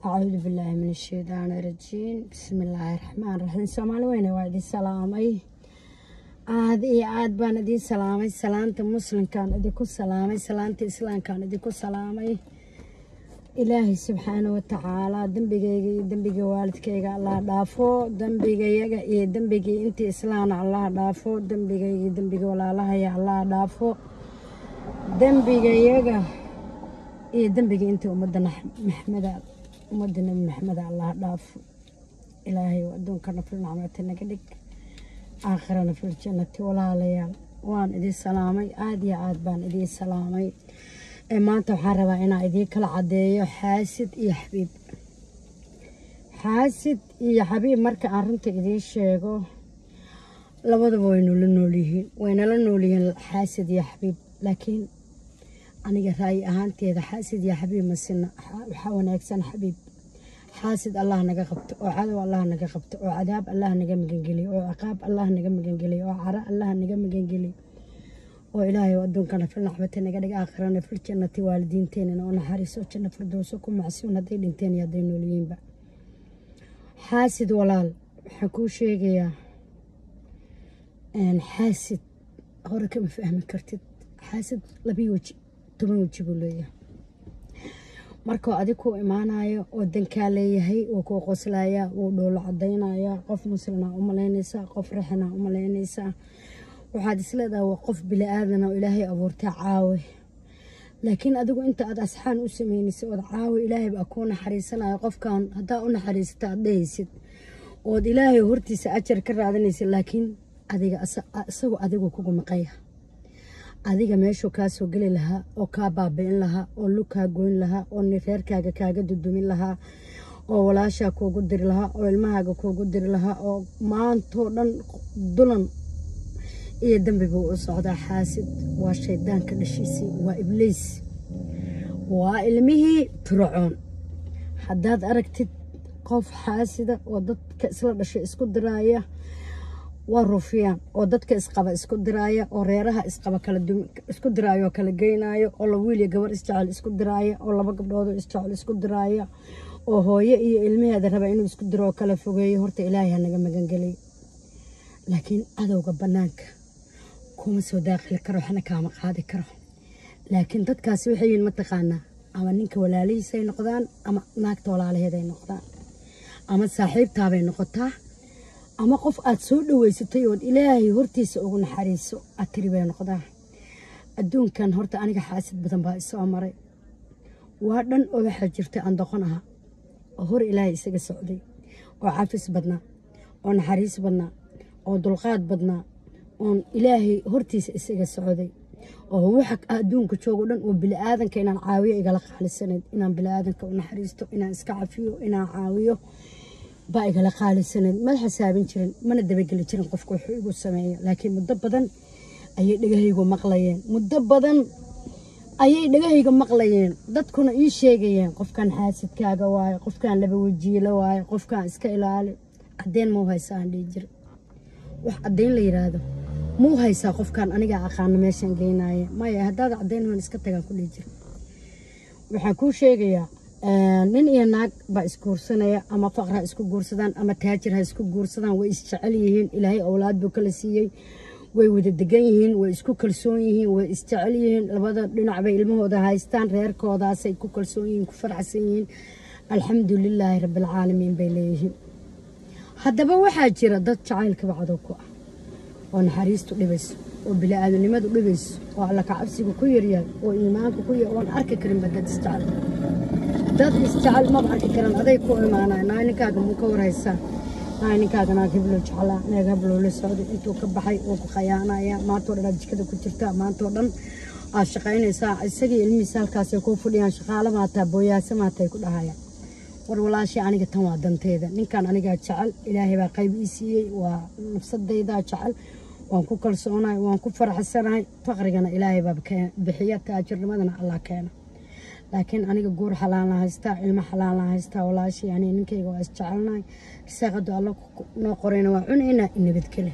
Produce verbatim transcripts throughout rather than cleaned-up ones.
أعوذ بالله من الشيطان الرجيم بسم الله الرحمن الرحيم سومالي وين وادي سلامي هذه عاد بان دي سلامي سلامة مسلم كان اديكو سلامي سلامة إسلام كان اديكو سلامي إلهي سبحانه وتعالى دنبيغي دنبيغي والدكيغا الله دافو دنبيغي يغا إيه دنبيغي انتي إسلام الله دافو دنبيغي دنبيغي ولا الله يا الله دافو دنبيغي يغا إيه دنبيغي انتي أمدنا محمد أمدنا محمد الله دافو إلهي وأدون كنا في النعمة نقدك آخرنا في الجنة ولا ليال وان إدي سلامي عادي عاد بان إدي سلامي maanta waxaan rabaa inaan idin kala cadeeyo xaasid iyo xabiib xaasid iyo xabiib marka aan runta idin sheego labadaba way nala nool yihiin way nala nool yihiin xaasid iyo xabiib laakiin aniga raay ahaanteeda xaasid iyo xabiib ma sina waxa wanaagsan xabiib xaasid Allah naga qabto oo cadow Allah naga qabto oo cadaab Allah naga magan geliyo oo ciqaab Allah naga magan geliyo oo cara Allah naga magan geliyo وإلهي وأدون كان في النحبة نقدر آخرنا في الجنة والدين تاني وأنا حارس وجنة فردوسكم معسون هذين دين يدين وليين بقى حاسد ولال حكوا شيء يا أن حاسد هورا كم فهم كرتد حاسد لبي وجه تمن وجه بقوليه marka adigu imaanayo oo dankaaleeyahay oo ku qoslaya oo dhool cadeynaya qof muslina u maleynaysa qof raxna u maleynaysa waxaad isleedahay waa qof bili aadan oo Ilaahay abuurtay caawi laakiin adigu inta aad asxaan u sameynayso oo caawi Ilaahay baa ku naxariisanayo qofkan hadaa u naxariistaa dhaysid oo Ilaahay hortiisa ajar ka raadanaysa laakiin adiga asagu adigu kugu maqaya adiga meesho ka soo gali lahaa oo ka baabiin lahaa oo luka goyn lahaa oo neerkaaga kaaga dudumin lahaa oo walaasha kuugu diri lahaa oo ilmahaaga kuugu diri lahaa oo maanto dhan dulan iyo dambi buu u socdaa xaasid waa shaydaanka dhashiisii waa ibliis waa ilmihii fircoon haddaad aragtid qof xaasida oo dadka isla dhashay isku diraaya waa rufiyaan oo dadka isqaba isku diraaya oo reeraha isqaba kala isku diraayo kala geynayo oo la wiil iyo gabar isjecel isku diraaya oo laba gabdhood isjecel isku diraaya oo hooyo iyo ilmaheeda raba inuu isku diro kala fogeeyo horta Ilaahay naga magan geliyo laakiin adowga banaanka kuma soo daaqli karo xana kaama qaadi karo laakiin dadkaasi waxay yihiin mataqaana ama ninka walaalihiisa ay noqdaan ama naagta walaalaheeda ay noqdaan ama saaxiibtaabay noqotaa ama qof aad soo dhaweysatay oo Ilaahay hortiisa ugu naxariiso atri bay noqdaa adduunkan horta aniga xaasid badan baa soo maray waa dhan oo waxa jirta aan doqon aha oo hor Ilaahay isaga socday oo cafis badna oo naxariis badna oo dulqaad badna on Ilaahay hortiisa isaga socday oo waxa adduunka joogo dhan oo bili aadanka inaan caawiyo igala qaalisaneed inaan bili aadanka u naxariisto inaan iska cafiyo inaan caawiyo baa igala qaalisaneed ma xasaabin jirin mana dabagali jirin qofku wuxuu igu sameeyo laakiin muddo badan ayay dhagahaygu maqlayeen muddo badan ayay dhagahayga maqlayeen dadkuna ii sheegayeen qofkan xaasidkaaga waayo qofkan laba wajiilo waayo qofkan iska ilaali cadeen ma haysaan dhijir wax cadeen la yiraahdo muu haysaa qofkan aniga aqaan meeshan geenaye ma hadaad cadeen waan iska tagaan ku dhijir waxa ku sheegayaa nin iyo naag ba isku guursanaya ama faqra isku guursadaan ama taajir ha isku guursadaan way isjecel yihiin Ilaahay awlaad buu kala siiyay way wada degan yihiin way isku kalsoon yihiin way isjecel yihiin labada dhinac bay ilmahooda haystaan reerkoodaas ay ku kalsoon yihiin ku farxsan yihiin alxamdulilaahi rabbil caalamiin bay leeyihiin haddaba waxaa jira dad jacaylka bacdo ku ah oo naxariistu dhibayso oo bili aadanimadu dhibayso oo alla ka cabsigu ku yaryahay oo iimaanku ku yar oo arki karin badad isjecel dad isjecel ma arki karan aday ku imaanaa ninkaaga muu ka waraysaa ninkaaga naag heblo jeclaa naag heblo la socday intuu ka baxay oo ku qayaanaya maantoo dhan jikada ku jirta maantoo dhan aad shaqaynaysaa isagii ilmihiisa halkaas ay ku fadhiyaan shaqaale maataa booyaasa maatay ku dhahayaan war walaashii aniga tan waa danteeda ninkan aniga jecel Ilaahay baa qayb ii siiyay waa nafsadayda jecel waan ku kalsoonahay waan ku faraxsanahay faqrigana Ilaahay baa bixiya taajirnimadana Allah keena laakiin aniga guur xalaal la haysta ilma xalaal la haysta walaashii ani ninkayga waa isjecelnahay isaaqadu Allah noo qorayna waa cunayna nabad kale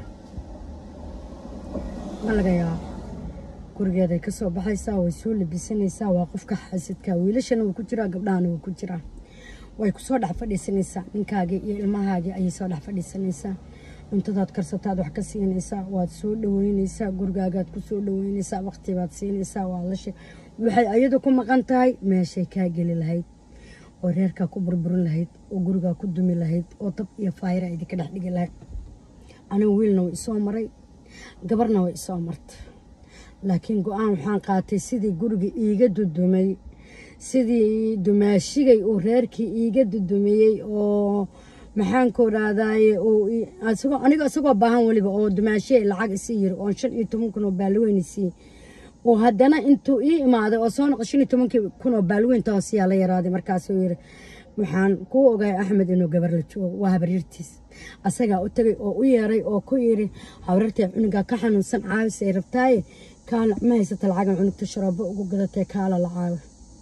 malaga yaa gurigeeda ka soo baxaysa way soo labisanaysaa waa qofka xaasidka wiilashana uu ku jira gabdhahana uu ku jira way ku soo dhax fadhiisanaysaa ninkaaga iyo ilmahaaga ayay soo dhax fadhiisanaysaa cuntadaad karsataad wax ka siinaysaa waad soo dhaweynaysaa gurigaagaad ku soo dhaweynaysaa waqti baad siinaysaa waa la sheeg waxay ayadu ku maqan tahay meeshay kaa geli lahayd oo reerkaa ku burburin lahayd oo gurigaa ku dumi lahayd oo dab iyo faayra idinka dhex dhigi lahayd anigu wiilna way isoo maray gabarna way isoo martay laakiin go-aan waxaan qaatay sidii guriga iiga dudumay sidii dumaashigay uu reerkii iiga dudumiyey oo maxaan ku raadaaye oo asagoo aniga asagoo baahan waliba oo dumaashiyay lacag isi yiri oo shan iyo toban kun oo baalweynisi oo haddana intuu ii imaaday oo soo noqon shan iyo toban kun oo baalweyn taas yaa la yaraaday markaas uu yiri waxaan ku ogaay Axmed inuu gabar la joogo waa habaryartiis asaga u tagay oo u yeeray oo ku yiri habaryartay cunuga ka xanuunsan caawis ay rabtay kaan ma haysata lacag cunugta sharabo ugu gadatay kaala la caaw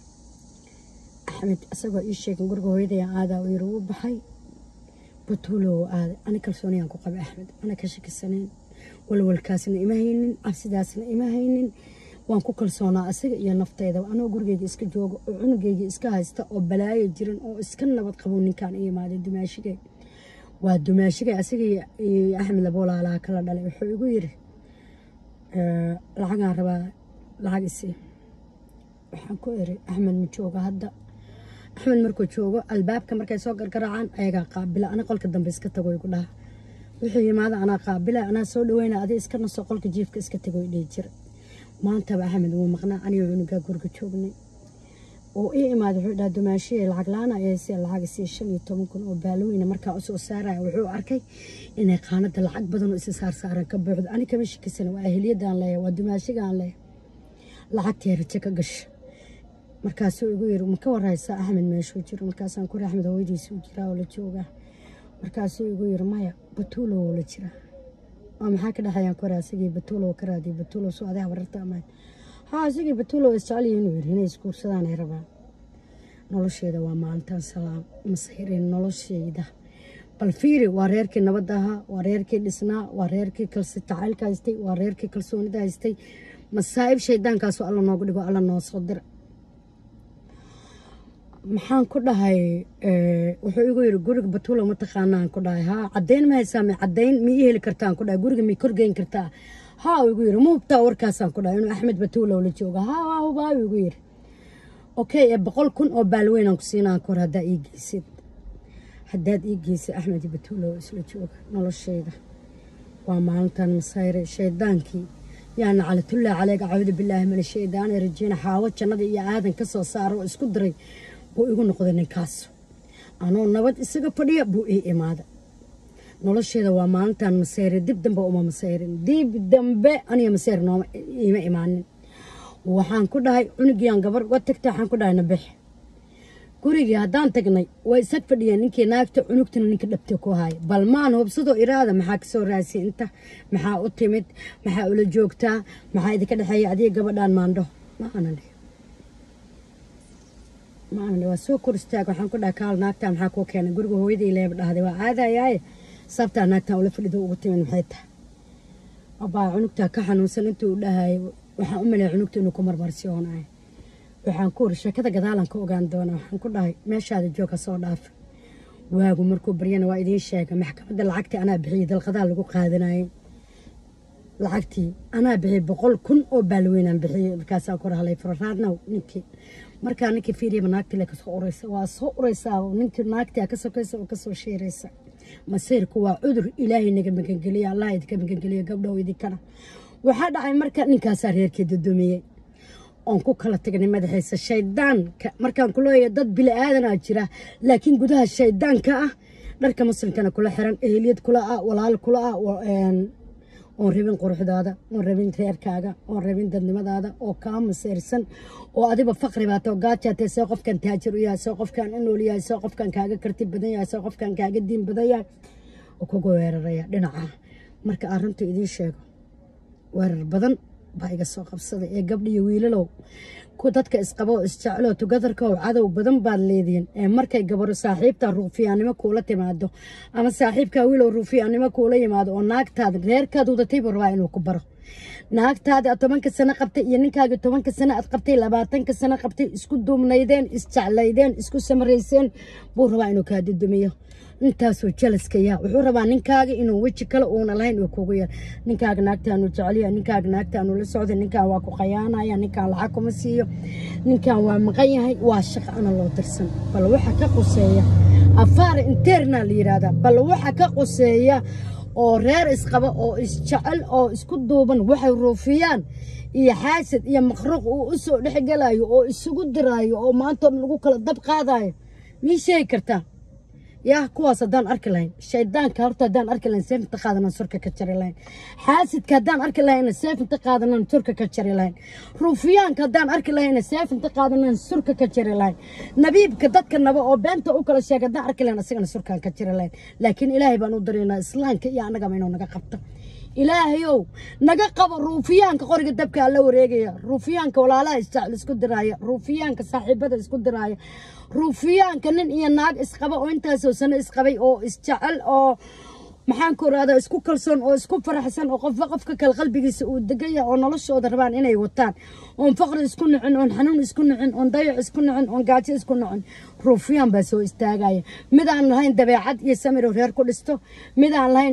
Axmed asagoo ii sheegay guriga hooyaday aada u yiri uu baxay batuulo aad ana kalsooniyaan ku qabay Axmed ana ka shakisaneen walwalkaasna ima haynin absidaasna ima haynin waan ku kalsoonaa asaga iyo naftayda anoo gurigeyga iska joogo oo cunugeyga iska haysta oo balaayo jiran oo iska nabad qabo ninkan iyo maade dumaashigay waa dumaashigay asaga iyo Axmed labo walaalaha kala dhalay wuxuu igu yiri ee lacagaan rabaa lacag isi waxaan ku iri Axmed ma joogo hadda Axmed markuu joogo albaabka markay soo gargaraacaan ayaga qaabila ana qolka dambe iska tago igu dhaha wixii yimaada ana qaabila ana soo dhaweena adii iska naso qolka jiifka iska tago idhay jir maanta ba Axmed wuu maqnaa aniga cunuga guriga joognay oo ii imaad wuxuu dhaha dumaashiyay lacag laana ay si lacag si shan iyo toban kun oo baalweyn markaa u soo saaray wuxuu arkay inay qaanada lacag badan oo is saar saaran ka buuxdo ani kama shakisan waa ahliyadan leeyahay waa dumaashigan leeyahay lacagteer ka gashay markaas uu igu yiri ma ka waraysa Axmed meeshuu jiro markaas aan ku ri Axmed hooyadiisa u jira oo la jooga markaas uu igu yiri maya batuulo la jira ama maxaa ka dhaxayaan ku raasigii batuulo ka raadi batuulo soo aday habarta ama ha asigii batuulo isjecel inuu yiri inay iskuursadaan ay rabaan nolosheeda waa maalintan salaam masxirin nolosheeda bal fiiri waa reerkii nabadaha waa reerkii dhisnaa waa reerkii kalsi tacaylka haystay waa reerkii kalsoonida haystay masaa'ib shaydaankaas oo alla noogu dhigo alla noo soo dir maxaan ku dhahay ee wuxuu igu yiri guriga batuulo ma taqaanaan ku dhahay ha cadeyn ma haysaa ma cadeyn mi heli kartaan ku dhahay guriga mi korgeyn kartaa ha igu yiri muubta warkaasaan ku dhahay inuu Axmed batuulo la jooga ha waa igu yiri okay boqol kun oo baalweyn aan ku siinaan kor hadaa ii geysid hadaad ii geysid Axmed batuulo isla jooga nolosheeda waa maalintan masayre shaydaankii yaa nacalatullaa calayka a'uudu billaahi min ash-shaydaani rajiin xaawo jannada iyo aadan ka soo saaro isku diray buu igu noqday ninkaas anoo nabad isaga fadhiya buu ii imaada nolosheeda waa maalintan masayre dib dambe uma masayrin dib dambe aniga masayr nooma ima imaanin waxaan ku dhahay cunugiyaan gabar uga tagtay waxaan ku dhahay nabix gurigii haddaan tagnay way isag fadhiyeen ninkii naagta cunugtana ninka dhabtay ku haay bal maan hubsadoo iraada maxaa ka soo raasay inta maxaa u timid maxaa ula joogtaa maxaa idinka dhaxeeya adiga gabadhaan maandho ma aanan ma aanan waa soo kor istaag waxaan ku dhahay kaal naagta maxaa kuu keenay guriga hooyadii leeb dhahday waa aadayaaye sabtaa naagtan ula fadhido ugu timid maxay tahay abaa cunugtaa ka xanuunsan intuu dhahay waxaan u maleeyay cunugta inuu ku marmarsiyoonaay waxaan ku sheekada gadaalan ka ogaan doonaa waxaan ku dhahay meeshaada joog ka soo dhaaf waagu markuu baryana waa idiin sheegay maxkamadda lacagtii anaa bixiyay dalqadaa lagu qaadanayay lacagtii anaa bixiyay boqol kun oo baalweynaan bixiyay markaasaa ku rahalay farraadna ninkii markaa ninkii fiiriya naagtii la ka soo uraysa waa soo uraysaa ninkii naagtii ka sokaysa oo ka soo sheeraysa masiirku waa cudur ilaahay naga magangeliya allah idinka magangeliya gabdhow idinkana waxaa dhacay marka ninkaasaa reerkii dudumiyey oon ku kala tagnay madaxiisa shaydaanka markaan ku leeyahay dad bili aadan ah jira laakiin gudaha shaydaanka ah dharka muslimkana kula xiran eheliyad kula ah walaal kula ah oon rabin quruxdaada oon rabin reerkaaga oon rabin dadnimadaada oo kaa masiirsan oo adiba faqri baata oo gaajaatay soo qofkan taajir u yahay soo qofkan u nool yahay soo qofkan kaaga karti badan yahay soo qofkan kaaga diin badan yahay oo kugu weeraraya dhinaca marka arrintu idiin sheego weerar badan baa iga soo qabsaday ee gabdhiyo wiilalow dadka isqabo isjeclo tugadarka oo cadow badan baad leediin ee markay gabaro saaxiibta ruufiyaanimo kuula timaado ama saaxiibka wiil oo ruufiyaanimo kuula yimaado oo naagtaada reerkaad wadatay buu rabaa inuu ku baro naagtaada tobanka sano qabtay iyo ninkaaga tobanka sano aad qabtay labaatanka sano qabtay isku duubnaydeen isjeclaydeen isku samarayseen buu rabaa inuu kaa dudumiyo intaasoo jalaska yaa wuxuu rabaa ninkaaga inuu weji kale uuna lahayn uu kugu yar ninkaaga naagtaanu jeceliya ninkaaga naagtaanu la socda ninkaan waa ku qayaanaya ninkaan lacag kuma siiyo ninkaan waa maqan yahay waa shaqo ana loo dirsan bal waxa ka quseeya afaara internal la yiraahdaa bal waxa ka quseeya oo reer isqaba oo isjecel oo isku duuban waxay ruufiyaan iyo xaasad iyo maqruuq uu u soo dhexgalayo oo isugu diraayo oo maanta lagu kala dab qaadayo mii sheegi kartaa يا كواس دان أركلين شيطان كارتا دان أركلين سيف تقادنا سركة كتشريلين حاسد كدان أركلين سيف تقادنا سركة كتشريلين روفيان كدان أركلين سيف تقادنا سركة كتشريلين نبيب كدتك النبأ وبنت أكل الشيء كدان أركلين سيغنا سركة كتشريلين لكن إلهي بنودرينا إسلام كيا نجا منو نجا قبطة إلهيو نجا قبر روفيان كقرق الدبك على وريجيا روفيان كولا لا يستعل اسكت دراية روفيان كصاحب بدر اسكت دراية روفيان كنن إيا ناق إسقبا أو إنت سوسن إسقبي أو إسجعل أو محان كور هذا إسكو كلسون أو إسكو فرحسن أو قف قف كالقلب يسود دقيقة أو نلش أو دربان إنا يوتان أو فقر إسكون عن أو حنون إسكون عن أو ضيع إسكون عن أو قاتي إسكون عن روفيان بس هو استاجاي مدان لهين دبيعات يسمر وغير كل استو مدان لهين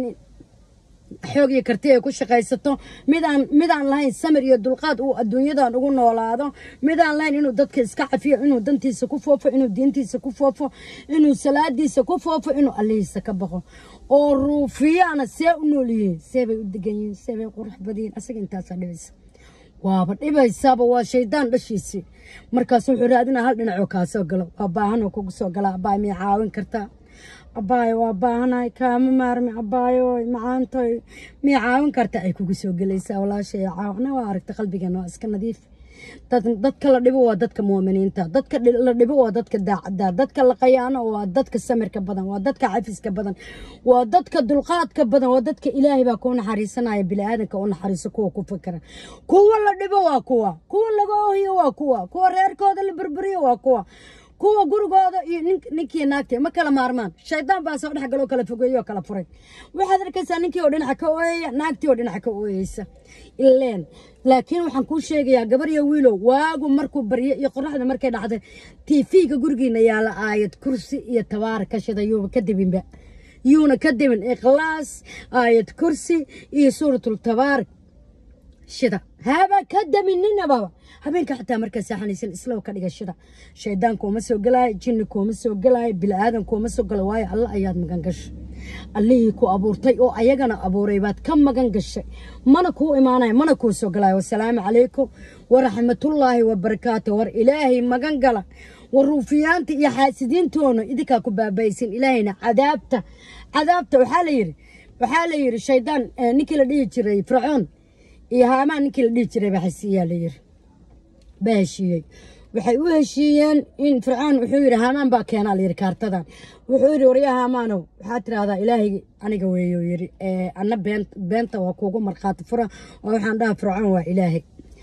حوجي كرتيه كل شيء قيسته ميدان ميدان لاين سمر يدلقات والدنيا ده نقول نولاده ميدان لاين إنه ضد كيسكع فيه إنه دنتي سكوفه إنه دينتي سكوفه إنه سلادي سكوفه إنه اللي سكبه الروفيا أنا سأقول لي سبب الدجاجين سبب قرح بدين أسكن تاسدبس وابد إبا يسابه وشيطان بشيسي مركز حرادنا هل من عكاسه قلوا أباهن وكوسه قلا أباي ميعاون كرتا أباي وأباهنا كام مارمي أباي معانتي ميعاون كرتا أي كوسه قليسا ولا شيء عاونا وعرفت قلبي جنوا أسكن نظيف dadka la dhibo waa dadka muuminiinta dadka la dhibo waa dadka daacada dadka la qayaano waa dadka samirka badan waa dadka cafiska badan waa dadka dulqaadka badan waa dadka ilaahay baa ku naxariisanaya bilaadanka oo naxariiso kuwa ku fikra kuwa la dhibo waa kuwa kuwa laga oohiyo waa kuwa kuwa reerkooda la burburiyo waa kuwa kuwa gurigooda iyo ninkii naagtay ma kala maarmaan shaydaan baa soo dhax galo kala fogeeyo kala furay waxaad arkaysaa ninkii oo dhinaca ka ooyaya naagtii oo dhinaca ka ooyaysa ileen laakiin waxaan ku sheegayaa gabar iyo wiilow waagu markuu baryo iyo qorraxda markay dhacday tv-ga gurigiina yaala aayad kursi iyo tabaar ka shida yuuba ka dibinba yuuna ka dibin ikhlaas aayad kursi iyo suuratul tabaar shida haba ka daminina baba habeenka xataa marka saaxanaysan islaw ka dhiga shida shaydaanku ma soo galay jinninku ma soo galay bilaadanku ma soo galay waayo Allah ayaad magan gashay allihii ku abuurtay oo ayagana abuuray baad ka magan gashay mana ku imaanay mana ku soo galay wassalaamu calaykum wa rahmatullaahi wa barakaatuh war ilaahi magan gala waruufiyaanta iyo xaasidiintoona idinka ku baabaysin ilaahina cadaabta cadaabta waxa la yiri waxa la yiri shaydaan ninkii la dhihi jiray fircoon iyo haamaan ninkii la dhihi jiray baxsiyaa la yiri baashiyay waxay u heshiiyeen in fircoon wuxuu yiri haamaan baa keenaa la yiri kaartadan wuxuu yiri wariyaha haamaano waxa tiraahdaa ilaahay aniga weeyo yiri ee anna beenta waa kuugu marqaati fura oo waxaan dhahaa fircoon waa ilaahay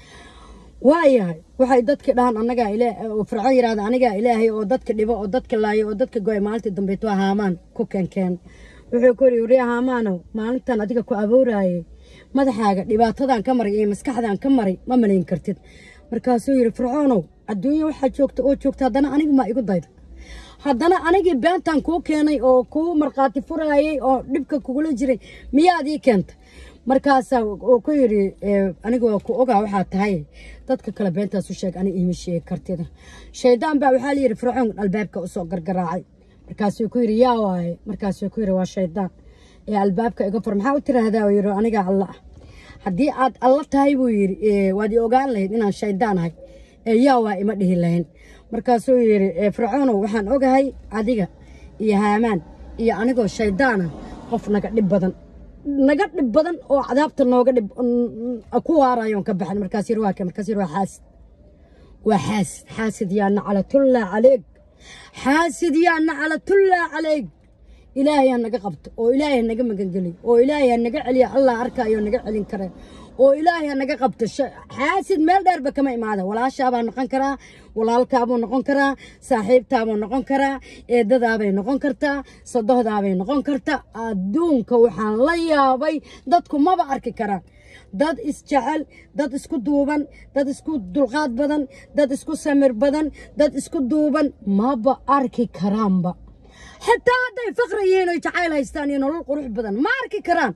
waayahay waxay dadka dhahan anaga ilaahay oo fircoon yiraahdo aniga ilaahay oo dadka dhibo oo dadka laayo oo dadka go'ay maalintii dambe to haamaan ku keenkeen wuxuu ku yiri wariyaha haamaano maalintan adiga ku abuuraayay madaxaaga dhibaatadan ka maray ee maskaxdan ka maray ma malayn kartid markaasuu yiri fircoonow adduunyo waxa joogta oo joogta hadana aniga ma igu dayda hadana anigii beentan ku keenay oo ku marqaati furaayay oo dhibka kugula jiray miyaad ii keentay markaas oo ku yiri aniga waa ku ogaa waxa tahay dadka kala beentaas u sheeg aniga ima sheeg kartida shaydaan baa waxa la yiri fircoon albaabka u soo gargaraacay markaasuu ku yiri yaa waay markaasuu ku yiri waa shaydaan ee albaabka iga fur maxaa u tiraahdaa yiri aniga Allah haddii aad alla tahay buu yiri waad ogaan lahayd inaan shaydaan ahay ee yaa waa ima dhihi lahayn markaasuu yiri fircoon waxaan ogahay adiga iyo haamaan iyo anigoo shaydaan qof naga dhib badan naga dhib badan oo cadaabta nooga dhib ku waarayo ka baxan markaas yiri waa ka markaas yiri waa xaasid waa xaasid xaasid yaa nacalatulla calayk xaasid yaa nacalatulla calayk ilaahay naga qabto oo ilaahay naga magan geliyo oo ilaahay naga celiya Allah arkayo naga celin kare وإلهي أنا قبت حاسد مال دار بكما إمادة ولا شابا نقن كرا ولا الكابو نقن كرا صاحب تابو نقن كرا إيدا دابي نقن كرتا صدوه دابي نقن كرتا أدون كوحان ليا بي دادكم ما بأركي كرا dad isjecel dad isku duuban dad isku dulqaad badan dad isku samir badan dad isku duuban maba arki karaanba xitaa hadday faqriyiin oo jacayl haystaan iyo nolol qurux badan ma arki karaan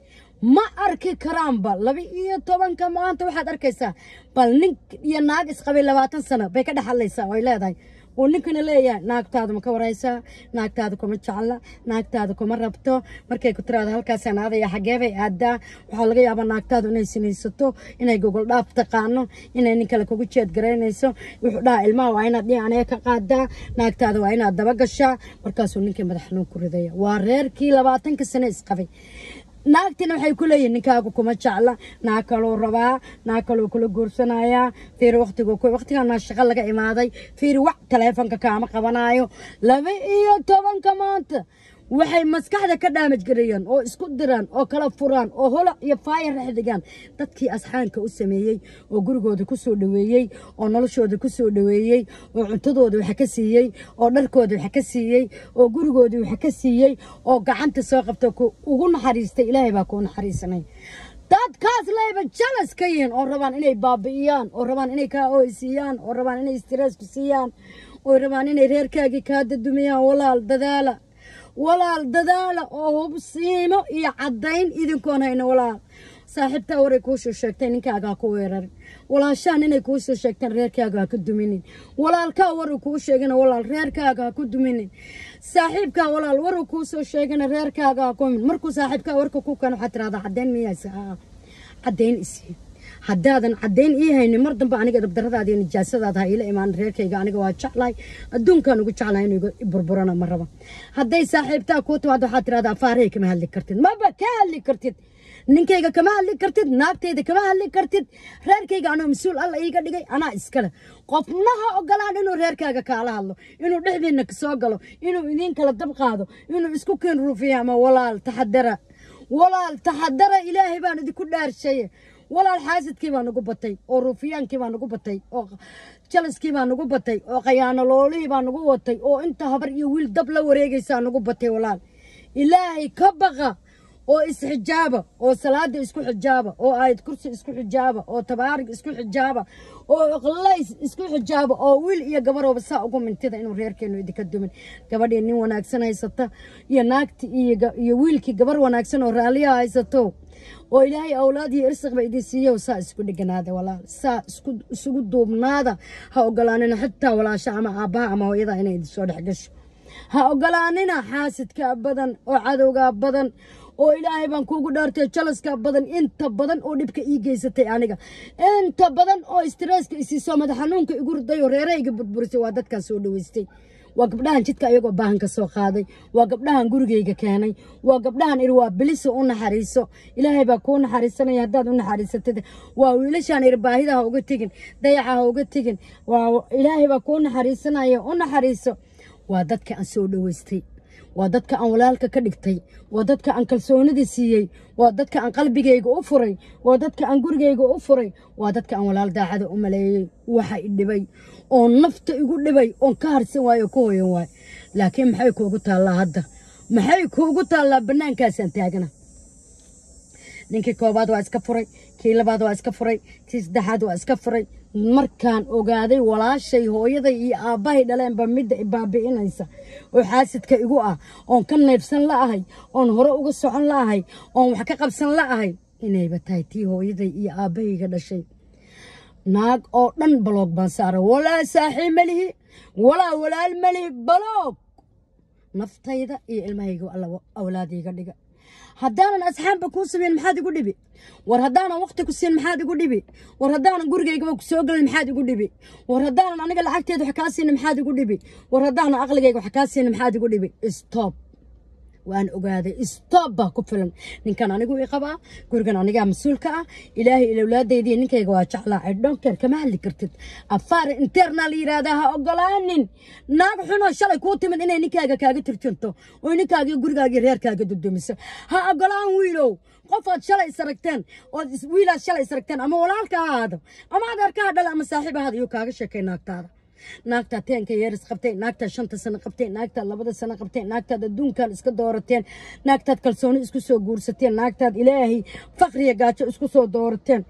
ma arki karaanba laba iyo tobanka maanta waxaad arkaysaa bal nin iyo naag isqabay labaatan sano bay ka dhaxalaysaa oo ay leedahay ونكنا ليه ناقتاد مكوريسا ناقتاد كم تشعلا ناقتاد كم ربطو مركي كتراد هالكاسان هذا يا حجابي أدا وحلقة يا بنا ناقتاد ونيسني ستو إنه جوجل داب تقانو إنه نكلا كوكشيت جرينيسو وحدا الماء وعينا دي أنا كقادا ناقتاد وعينا دبقشة مركاسو نكمل مدحنو كردية وارير كي لباتن كسنة إسقفي naagtina waxay ku leeyihiin ninkaagu kuma jecla naag kaloo rabaa naag kaloo kula guursanaya fiir waqtigu ku waqtigan shaqo laga imaaday fiir wax teleefanka kaama qabanayo laba iyo tobanka maanta waxay maskaxda ka damage gareeyaan oo isku diraan oo kala furaan oo holo iyo faayir raxdigan dadkii asxaanka u sameeyay oo gurigooda ku soo dhaweeyay oo noloshooda ku soo dhaweeyay oo cuntadooda waxa ka siiyay oo dharkooda waxa ka siiyay oo gurigooda waxa ka siiyay oo gacanta soo qabta ugu naxariistay ilaahay baa ku naxariisanay dadkaas leeba jealous ka yihiin oo rabaan inay baabi'iyaan oo rabaan inay ka ooysiyaan oo rabaan inay stress ku siiyaan oo rabaan inay reerkaagi ka dadumiyaan walaal dadaala walaal dadaala oo hubsiimo iyo cadayn idinkoon hayna walaal saaxiibta waray ku soo sheegtay ninkaaga ku weerar walaashaan inay ku soo sheegtaan reerkaaga ka duminin walaalka waray ku sheegana walaal reerkaaga ku duminin saaxiibka walaal waray ku soo sheegana reerkaaga ku min markuu saaxiibka warka ku kan waxa tiraada cadayn miyaysa cadayn isii haddaadan cadayn ii haynin mar dambe aniga dabdaradaada iyo nijaasadaada ila imaan reerkayga aniga waa jeclay adduunkan ugu jeclay inuu burburana ma raba hadday saaxiibtaa ku timaado waxa tiraada afaarey kama hadli kartid maba ka hadli kartid ninkayga kama hadli kartid naagtayda kama hadli kartid reerkayga anoo mas'uul alla iiga dhigay anaa iskale qofnaha ogolaan inuu reerkaaga kaala hadlo inuu dhexdiina ka soo galo inuu idin kala dab qaado inuu isku keen ruufiyo ama walaal taxadara walaal taxadara ilaahay baan idinku dhaarshay ولا الحاسد كيما نقول بطي أو رفيان كيما نقول بطي أو جلس كيما نقول بطي أو قيانا لولي ما نقول بطي أو أنت هبر يويل دبلة وريجي سان نقول بطي ولا إلهي كبغة أو إسحجابة أو صلاة إسكو حجابة أو آية كرسي إسكو حجابة أو تبارك إسكو حجابة أو غلايس إسكو حجابة أو ويل يا جبرو بس أقوم من كذا إنه غير كأنه يدك الدمن جبر إني وانا أكسنا يسطا يا ناكت يا ويل كي جبر وانا أكسنا وراليا يسطو وإلهي أولادي إرسق بيدي سيا وسا اسكو دقنادا ولا سا اسكو اسكو دوبنادا ها أقلاننا حتى ولا شعما آباء ما هو إذا إنا يدي سود حقش ها أقلاننا حاسد كأبدا وعدو كأبدا وإلهي بانكوكو دارتي جلس كأبدا انت بدن او دبك إيجي ستي آنيقا انت بدن او استرس كإسي سومد حنونك إقور دايو ريري برسي وادد كاسو دوستي وقبلها جدك أيقو باهن كسو خاضي وقبلها نقرقيقا كاني وقبلها إروا بلسو أون حريسو إلهي باكون حريسانا يهداد أون حريساتي وإلاشان إرباهيدا هوغو تيجن دايعا هوغو تيجن وإلهي باكون حريسانا يهون حريسو واددك أنسو دوستي ودادك أن ولالك كدغتي ودادك أن كلسوندي سيي ودادك أن قلبيغيغا u furay ودادك أن gurigayga u furay ودادك أن walaal daacada u maleeyay waxa idibay oo nafta igu dhibay oo ka harsan waayo ku hooyan waay laakiin maxay kuugu taalaa hadda maxay kuugu taalaa banaankaas aan taagana ninkii koobaad waa iska furay kii labaad waa iska furay kii saddexaad waa iska furay markaan ogaaday walaashay hooyaday iyo aabahay dhaleen ba mid baabi'inaysa oo xaasidka igu ah oo ka neefsan la ahay oo hore uga socon la ahay oo wax ka qabsan la ahay inay batay tii hooyaday iyo aabahayga dhashay naag oo dhan blog baan saaray walaa saaxiib malihi walaa walaal malihi blog naftayda iyo ilmahayga alla awlaadayga dhiga haddaanan asxaabba ku sameyn maxaad igu dhibi war haddaanan waqti ku siin maxaad igu dhibi war haddaanan gurigayga ku soo galin maxaad igu dhibi war haddaanan aniga lacagteeda wax ka siin maxaad igu dhibi war haddaanan aqligayga wax ka siin maxaad igu dhibi stop وأنا أقعد استوبا كفلن إن كان أنا قوي قبا قرقن أنا قام مسؤول كا إلهي الأولاد دي إنك يقواش على عدون كر كمان اللي كرتت أفار إنترنالي رادها أقولانين ناقحنا شلا كوت من إن إنك يا كاجي ترتنتو وإنك يا قرقا غير كاجي ضد ها أقولان ويلو قفت شلا يسرقتين ويلا شلا يسرقتين أما ولالك هذا أما هذا كهذا لا مساحب هذا يوكاغ شكي ناقتار ناقتا تين كيرس قبتين ناقتا شنطة سنة قبتين ناقتا لبدا سنة قبتين ناقتا الدون كان اسكو دورتين ناقتا كالسوني اسكو سو غورستين ناقتا إلهي فقرية قاتشو اسكو سو دورتين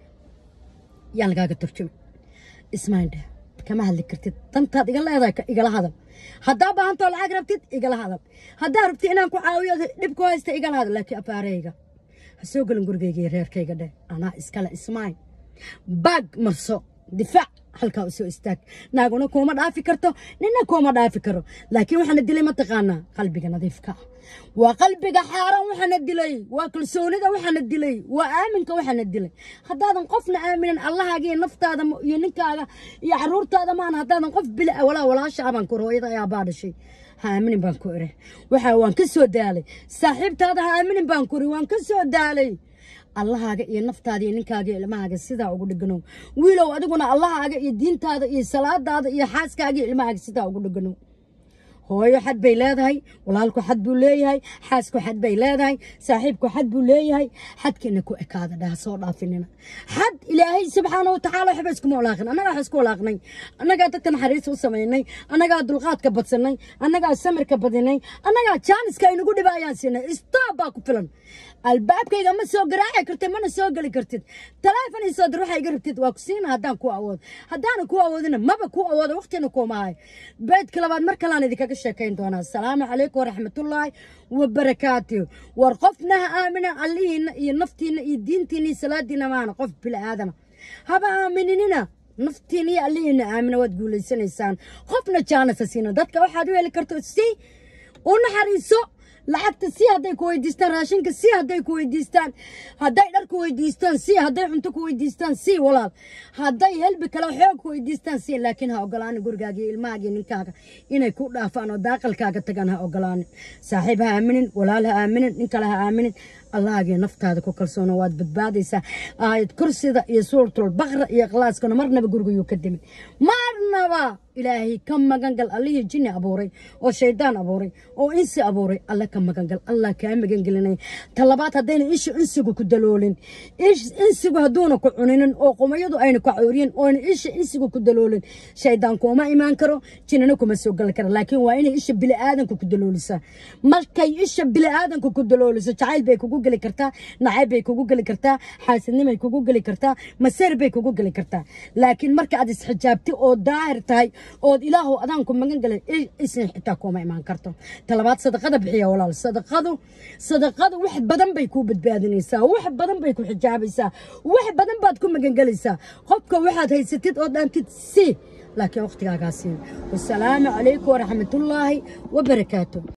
يعني قاقا ترجمي اسمعين ده كما هالي كرتيد تنتاد إيقال هذا إيقال هذا هدا باهنتو العاق ربتيد إيقال هذا هدا ربتي إنان كو عاوية دبكو هايستا إيقال هذا لكي أباريقا هسوق لنقرقيقي رير كيقا ده أنا إسكالا اسمعين باق مرسو دفاع halka u soo istaag naaguna kuma dhaafi karto nina kuma dhaafi karo laakiin waxaan dilay ma taqaana qalbiga nadiifka waa qalbiga xaaran waxaan dilay waa kalsoonida waxaan dilay waa aaminka waxaan dilay hadaadan qofna aaminan allahaaga naftaada iyo ninkaaga iyo caruurtaada ma aan hadaadan qof bil wala wala shaaban ku rooyada ayaa baadashay ha aaminin baan ku ire waxa waan ka soo daalay saaxiibtaada ha aaminin baan ku iri waan ka soo daalay الله هذا ينفط هذا ينكاجي لما هذا السدا أقول لجنو ويلو أدقنا الله هذا يدين هذا يسلاد هذا يحاس كاجي لما هذا السدا أقول لجنو هو يحد بيلاد هاي ولا لكو حد بولي هاي حاسكو حد بيلاد هاي صاحبكو حد بولي هاي حد كأنكو إكادة ده صورة فينا حد إلهي سبحانه وتعالى حبسكم ولاخن أنا راح أسكو لاخني أنا قاعد تنحريس وسميني أنا قاعد دلغات كبتسني أنا قاعد سمر كبديني أنا قاعد شانس كأنه قولي بيان سنة استاباكو فلان الباب كي لما سوق راعي كرت ما نسوق اللي كرتت تلافن يصد روح يقربتت واكسين هدان كو عوض هدان كو عوضنا ما بكو عوض وقتنا كو معي بيت كلابات مركلان ذيك الشكاين دونا السلام عليكم ورحمة الله وبركاته ورقفنا آمنا عليهن ينفتين يدينتيني سلادنا معنا قف بالآدم هبا آمنيننا نفتيني عليهن آمنا وتقول لسان إنسان قفنا كان سسينا دتك واحد ويلي كرتو سي ونحريسو لعبت سي هداي كويديستان راشنك سي هداي كويديستان هداي دار كويديستان سي هداي cunto كويديستان سي walaal هداي هلب kala xoog كويديستان سي laakiin ha ogolaan gurigaaga ilmaaga ninkaaga inay ku dhaafaan oo daaqalkaaga tagaan ha ogolaan saaxiib ha aaminin walaal ha aaminin nin kale ha aaminin allahaaga naftaada ku kalsoon waad badbaadaysaa aayad kursida iyo suuratul baqara iyo ikhlaaskana marnaba guriga ka dimin marnaba ilaahi kam magangal alihi jinni abuuray oo shaydaan abuuray oo insi abuuray alla kam magangal alla ka magangalinay talabaad hadayna ishu insigu ku daloolin ish insigu haduuna ku cuninin oo qomayadu ayna ku cawriyin oo ishu insigu ku daloolin shaydaan kuma iimaan karo jinnina kuma soo gal karo laakiin waa inay isha bil aadanku ku daloolisa markay isha bil aadanku ku daloolisa jacayl bay kugu gali kartaa nacayb bay kugu gali kartaa xaasidnimo ay kugu gali kartaa maseer bay kugu gali kartaa laakiin marka aad isxijaabti oo daahir tahay oo ilaahu adanku magan galay isin xitaa kuma iimaan karto talabaad sadaqada bixiya walaal sadaqadu sadaqadu wax badan bay ku badbaadinaysaa wax badan bay ku xijaabaysaa wax badan baad ku magan galaysaa qofka waxaad haysatid oo dhaantid si laakiin waqtigaaga siin wassalaamu calaykum waraxmatullaahi wabarakaatuh